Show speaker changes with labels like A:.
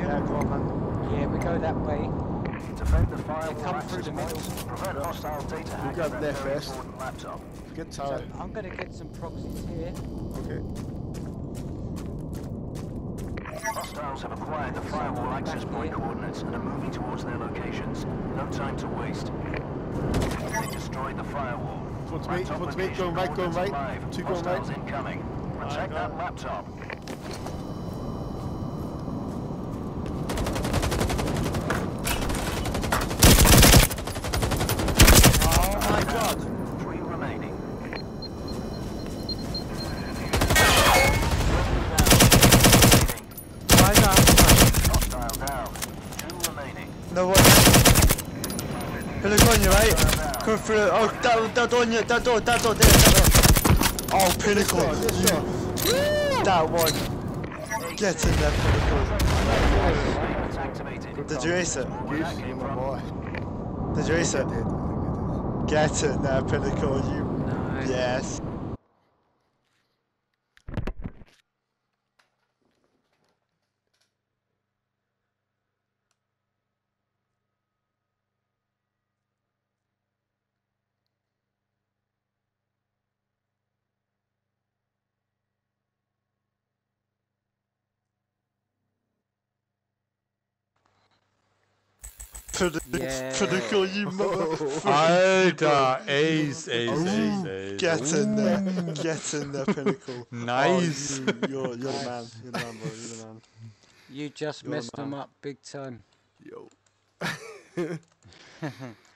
A: Yeah, go on, man.
B: Yeah, we go that way.
C: Defend the firewall
B: Come through
C: access
B: the middle.
C: points. Prevent hostile data
A: You
C: hacking
A: grab
C: their
A: there
C: very
A: first.
C: important laptop.
A: Forget
B: So
A: tower.
B: I'm gonna get some proxies here.
A: Okay.
C: Hostiles have acquired the firewall access point coordinates and are moving towards their locations. No time to waste. They destroyed the firewall.
A: Front to me,
C: Laptop
A: front to me,
C: location
A: going right, going
C: coordinates
A: right.
C: live.
A: Two going right.
C: Hostiles incoming. Protect
A: go
C: that
A: on.
C: laptop.
B: Oh my god!
C: 3 remaining.
B: Why not?
C: Hostile down. 2 remaining.
D: No one. Look on you, right? Come through. Oh, that door, that door, there. Oh, Pinnacle. That one. Get in there, Pinnacle.
C: Surveillance activated.
D: Did you ace it?
C: Where that came
A: My
C: from.
A: boy.
D: Did you ace it? Get in there, Pinnacle. You.
B: No.
D: Yes. Pinnacle, you motherfucker.
E: Alter, ace.
D: Get in there. Get in there, Pinnacle.
E: Nice.
D: Oh, you're the man. You're the man, bro. You're the man.
B: You just
D: You're
B: messed them
D: man.
B: up big time.
D: Yo.